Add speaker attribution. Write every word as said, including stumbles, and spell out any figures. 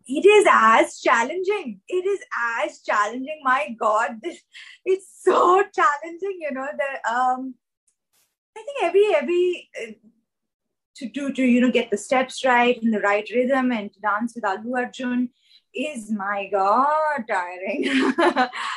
Speaker 1: it is as challenging. It is as challenging. My God, this it's so challenging. You know, the um, I think every every uh, to to to you know get the steps right and the right rhythm and to dance with Allu Arjun is, my God, tiring.